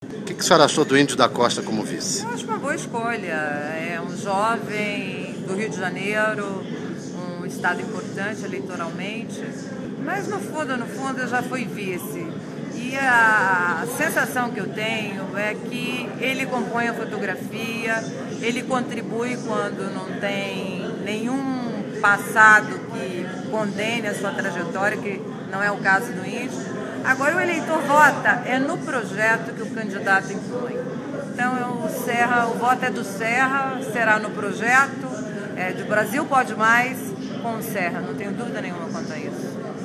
O que a senhora achou do Índio da Costa como vice? Eu acho uma boa escolha. É um jovem do Rio de Janeiro, um estado importante eleitoralmente, mas no fundo eu já fui vice. E a sensação que eu tenho é que ele compõe a fotografia, ele contribui quando não tem nenhum passado que condene a sua trajetória, que não é o caso do Índio. Agora o eleitor vota, é no projeto que o candidato impõe. Então o voto é do Serra, será no projeto, do Brasil Pode Mais com o Serra, não tenho dúvida nenhuma quanto a isso.